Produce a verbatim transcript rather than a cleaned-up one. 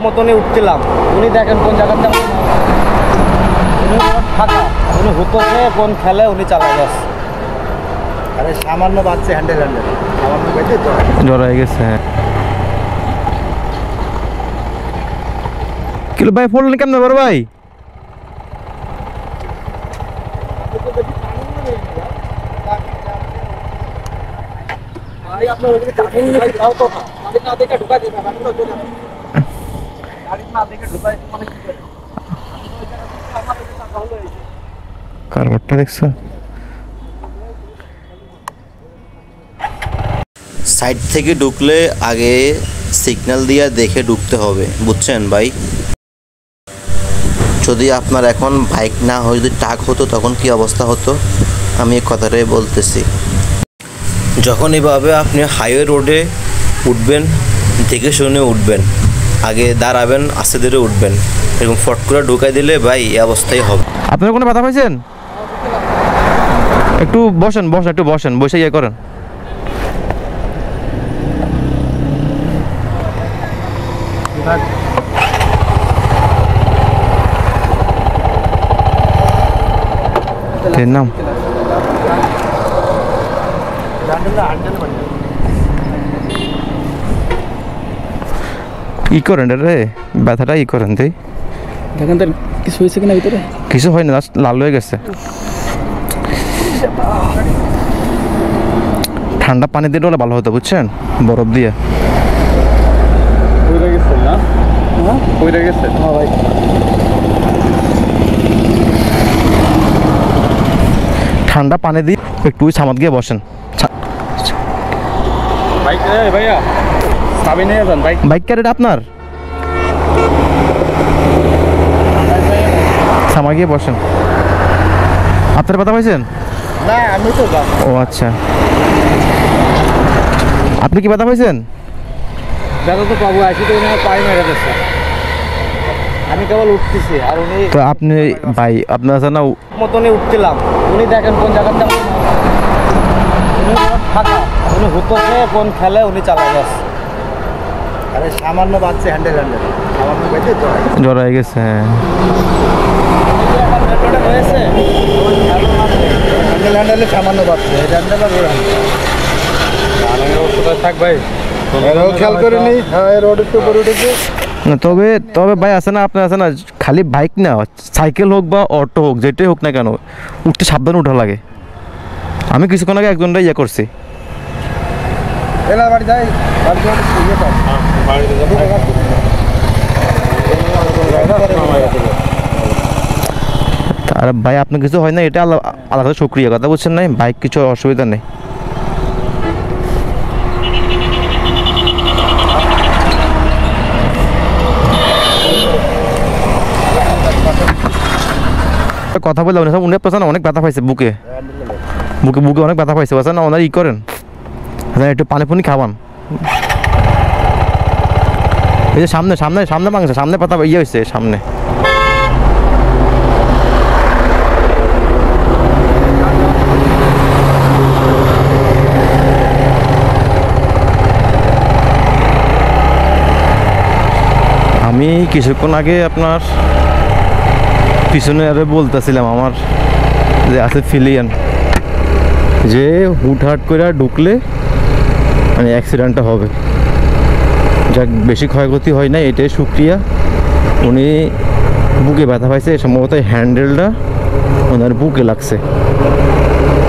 মতনই উঠছিলাম, উনি দেখেন কোন জায়গাতে উনি ফাঁকা, উনি হুতোছে কোন খেলে উনি চালাই যাচ্ছে। আরে সামান্য বাচ্চা হ্যান্ডেল হ্যান্ডেল সামান্য বেঁধে জ্বর হয়ে গেছে। হ্যাঁ কিলো ভাই ফোন কেমন বড় ভাই? কারবারটা দেখছো? সাইড থেকে ঢুকলে আগে সিগন্যাল দিয়ে দেখে ঢুকতে হবে, বুঝছেন ভাই? যদি আপনার এখন বাইক না হয় যদি ট্রাক হতো তখন কি অবস্থা হতো আমি এই কথাটাই বলতেছি। যখন এভাবে আপনি হাইওয়ে রোডে উঠবেন দেখে শুনে উঠবেন, আগে দাঁড়াবেন আস্তে ধীরে উঠবেন, এরকম ফট করে ঢুকাই দিলে ভাই এই অবস্থাই হবে। আপনারা কোনো ব্যথা পাইছেন? একটু বসেন বসেন একটু বসেন, বসে ইয়ে করেন। নাম ই করেন রে, ব্যথাটা ই করেন তাই দেখেন তার কিছু হয়েছে কিনা ভিতরে? কিছু হয় না, লাল হয়ে গেছে। ঠান্ডা পানি দিয়ে ডলে ভালো হতো, বুঝছেন? বরফ দিয়ে ঠান্ডা পানি দিয়ে একটু সামাদ গিয়ে বসেন। বাইক ক্যারেট আপনার সামা গিয়ে বসেন। আপনার কথা পাইছেন? না আমি তো ও আচ্ছা, আপনি কি ব্যথা পাইছেন? ব্যথা তো পাবো, আসি তো পাই মেরে দিচ্ছে, আমি কেবল উঠতেছি আর উনি তো আপনি ভাই আপনার আছে না মতনই উঠছিলাম, উনি দেখেন কোন জায়গাতে উনি ফাঁকা, উনি হুতোছে কোন খেলে উনি চালাই যাচ্ছে। আরে সামান্য বাচ্চা হ্যান্ডেল হ্যান্ডেল সামান্য বেঁধে জ্বর হয়ে গেছে। হ্যাঁ হয়েছে হ্যান্ডেল হ্যান্ডেলে সামান্য বাচ্চা এই হ্যান্ডেল আর ওর থাক ভাই, খেয়াল করে নি। হ্যাঁ রোডের তো উপরে উঠেছে না, তবে তবে ভাই আছে না আপনার আছে না, খালি বাইক না সাইকেল হোক বা অটো হোক যেটাই হোক না কেন উঠতে সাবধানে উঠা লাগে। আমি কিছুক্ষণ আগে একজনটা ইয়ে করছি। বাড়ি যাই আর ভাই আপনার কিছু হয় না, এটা আলাদা আলাদা শুক্রিয়া, কথা বলছেন না? বাইক কিছু অসুবিধা নেই। কথা বললাম না, উনি পেছনে অনেক ব্যথা পাইছে, বুকে বুকে বুকে অনেক ব্যথা পাইছে, বলছেন না? ওনার ই করেন একটু পানি পুনি খাওয়ান। এই যে সামনে সামনে সামনে মাংস সামনে পাতা ইয়ে হয়েছে সামনে। আমি কিছুক্ষণ আগে আপনার পিছনে আরে বলতেছিলাম আমার যে আছে ফিলিয়ান, যে হুটহাট করে ঢুকলে মানে অ্যাক্সিডেন্টটা হবে। যাক বেশি ক্ষয়ক্ষতি হয় না, এটাই শুক্রিয়া। উনি বুকে ব্যথা পাইছে, সম্ভবত হ্যান্ডেলটা ওনার বুকে লাগছে।